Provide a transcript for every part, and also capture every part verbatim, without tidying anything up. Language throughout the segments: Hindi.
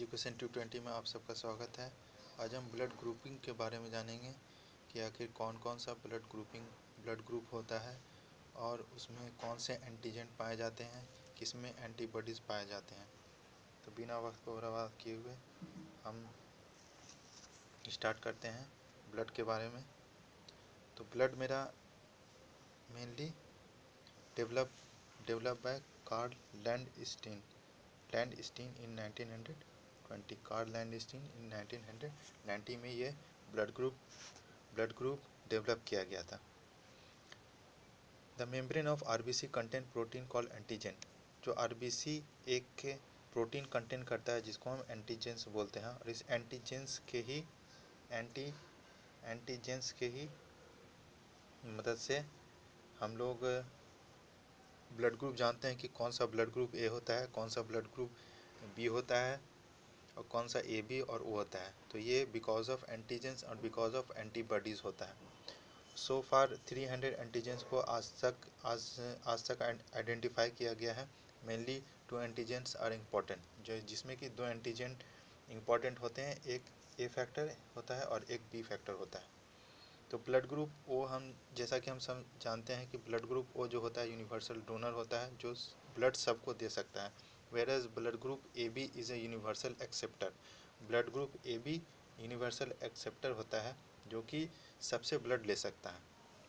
एजुकेशन टू ट्वेंटी में आप सबका स्वागत है। आज हम ब्लड ग्रुपिंग के बारे में जानेंगे कि आखिर कौन कौन सा ब्लड ग्रुपिंग ब्लड ग्रुप होता है और उसमें कौन से एंटीजन पाए जाते हैं, किसमें एंटीबॉडीज़ पाए जाते हैं। तो बिना वक्त को बर्बाद किए हुए हम स्टार्ट करते हैं ब्लड के बारे में। तो ब्लड मेरा mainly develop develop by Karl Landsteiner Landsteiner in nineteen twenty. Karl Landsteiner in nineteen ninety में ये blood group blood group develop किया गया था। The membrane of RBC content protein call antigen. जो आरबीसी एक के प्रोटीन कंटेंट करता है जिसको हम एंटीजेंस बोलते हैं, और इस एंटीजेंस के ही एंटी एंटीजेंस के ही मदद से हम लोग ब्लड ग्रुप जानते हैं कि कौन सा ब्लड ग्रुप ए होता है, कौन सा ब्लड ग्रुप बी होता है और कौन सा ए बी और ओ होता है। तो ये बिकॉज ऑफ एंटीजेंस और बिकॉज ऑफ एंटीबॉडीज़ होता है। So far three hundred antigens को आज तक आज आज तक आइडेंटिफाई किया गया है। Mainly two antigens are important, जो जिसमें कि दो एंटीजन इम्पॉर्टेंट होते हैं, एक ए फैक्टर होता है और एक बी फैक्टर होता है। तो ब्लड ग्रुप ओ, हम जैसा कि हम सब जानते हैं कि ब्लड ग्रुप ओ जो होता है यूनिवर्सल डोनर होता है, जो ब्लड सबको दे सकता है। Whereas blood group A B is a universal acceptor. Blood group A B universal acceptor होता है जो कि सबसे ब्लड ले सकता है।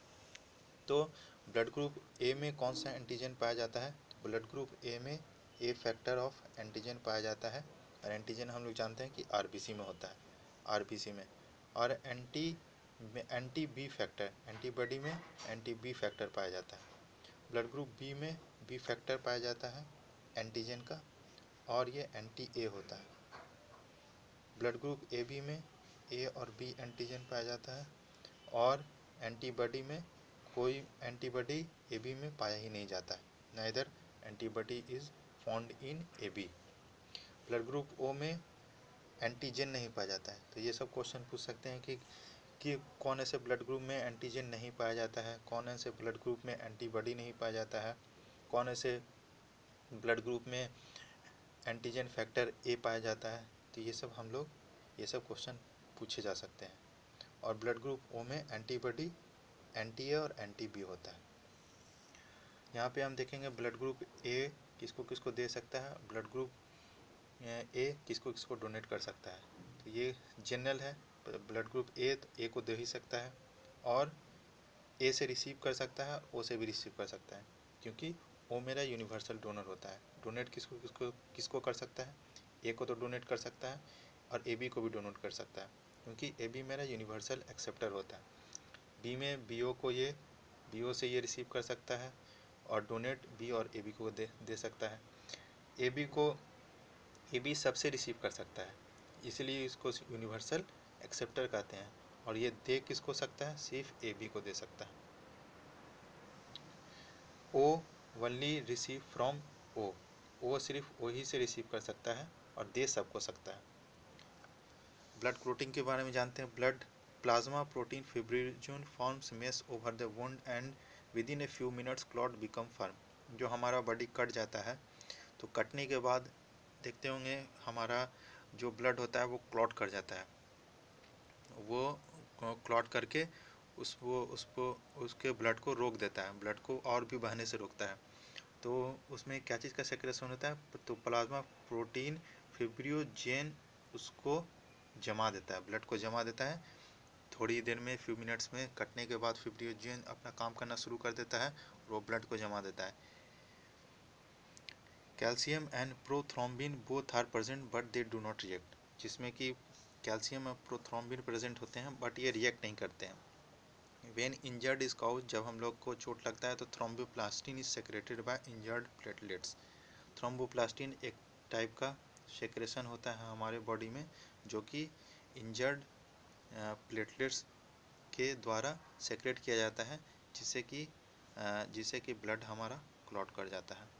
तो ब्लड ग्रुप ए में कौन सा एंटीजन पाया जाता है? तो ब्लड ग्रुप ए में ए फैक्टर ऑफ एंटीजन पाया जाता है, और एंटीजन हम लोग जानते हैं कि आरबीसी में होता है, आरबीसी में। और एंटी में एंटी बी फैक्टर, एंटीबॉडी में एंटी बी फैक्टर पाया जाता है। ब्लड ग्रुप बी में बी फैक्टर पाया जाता है एंटीजन का, और ये एंटी ए होता है। ब्लड ग्रुप ए बी में ए और बी एंटीजन पाया जाता है, और एंटीबॉडी में कोई एंटीबॉडी ए बी में पाया ही नहीं जाता है। Neither antibody is found in A B. Blood group O में एंटीजन नहीं पाया जाता है। तो ये सब क्वेश्चन पूछ सकते हैं कि कि कौन ऐसे ब्लड ग्रुप में एंटीजन नहीं पाया जाता है, कौन ऐसे ब्लड ग्रुप में एंटीबॉडी नहीं पाया जाता है, कौन ऐसे ब्लड ग्रुप में एंटीजन फैक्टर ए पाया जाता है। तो ये सब हम लोग ये सब क्वेश्चन पूछे जा सकते हैं। और ब्लड ग्रुप ओ में एंटीबॉडी एंटी ए और एंटी बी होता है। यहाँ पे हम देखेंगे ब्लड ग्रुप ए किसको किसको दे सकता है, ब्लड ग्रुप ए किसको किसको डोनेट कर सकता है। तो ये जनरल है। ब्लड ग्रुप ए तो ए को दे ही सकता है, और ए से रिसीव कर सकता है, ओ से भी रिसीव कर सकता है, क्योंकि ओ मेरा यूनिवर्सल डोनर होता है। डोनेट किसको किसको किसको कर सकता है? ए को तो डोनेट कर सकता है, और ए बी को भी डोनेट कर सकता है, क्योंकि ए बी मेरा यूनिवर्सल एक्सेप्टर होता है। बी में बी ओ को ये बी ओ से ये रिसीव कर सकता है, और डोनेट बी और ए बी को दे दे सकता है। ए बी को ए बी सबसे रिसीव कर सकता है, इसलिए इसको यूनिवर्सल एक्सेप्टर कहते हैं। और ये दे किसको सकता है? सिर्फ ए बी को दे सकता है। O only receive from O, O सिर्फ ओ ही से रिसीव कर सकता है, और दे सबको सकता है। ब्लड क्लॉटिंग के बारे में जानते हैं। Blood plasma protein fibrinogen forms mesh over the wound and within a few minutes clot become firm. जो हमारा बॉडी कट जाता है, तो कटने के बाद देखते होंगे हमारा जो ब्लड होता है वो क्लॉट कर जाता है। वो क्लॉट करके उस वो उसको उसके ब्लड को रोक देता है, ब्लड को और भी बहने से रोकता है। तो उसमें क्या चीज़ का सेक्रेशन होता है? तो प्लाज्मा प्रोटीन फिब्रियोजेन उसको जमा देता है, ब्लड को जमा देता है। थोड़ी देर में, फ्यू मिनट्स में कटने के बाद फिब्रियोजेन अपना काम करना शुरू कर देता है, और वो ब्लड को जमा देता है। Calcium and prothrombin both are present but they do not react. जिसमें कि कैल्शियम और प्रोथ्रोम्बिन प्रेजेंट होते हैं, बट ये रिएक्ट नहीं करते हैं। वेन इंजर्ड इज काउज, जब हम लोग को चोट लगता है, तो thromboplastin is secreted by injured platelets. Thromboplastin एक टाइप का सेक्रेशन होता है हमारे बॉडी में, जो कि इंजर्ड प्लेटलेट्स के द्वारा सेक्रेट किया जाता है, जिससे कि जिससे कि ब्लड हमारा क्लॉट कर जाता है।